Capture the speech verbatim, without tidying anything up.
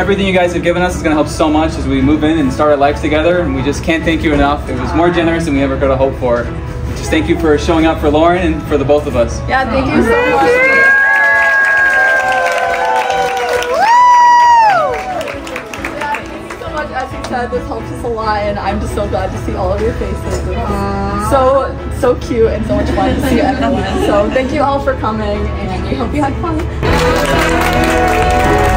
everything you guys have given us is going to help so much as we move in and start our lives together, and we just can't thank you enough. It was more generous than we ever could have hoped for. Just thank you for showing up for Lauren and for the both of us. Yeah, thank you so much. Yeah, thank you so much. As you said, this helps us a lot, and I'm just so glad to see all of your faces. It's so, so cute and so much fun to see everyone. So thank you all for coming, and we hope you had fun.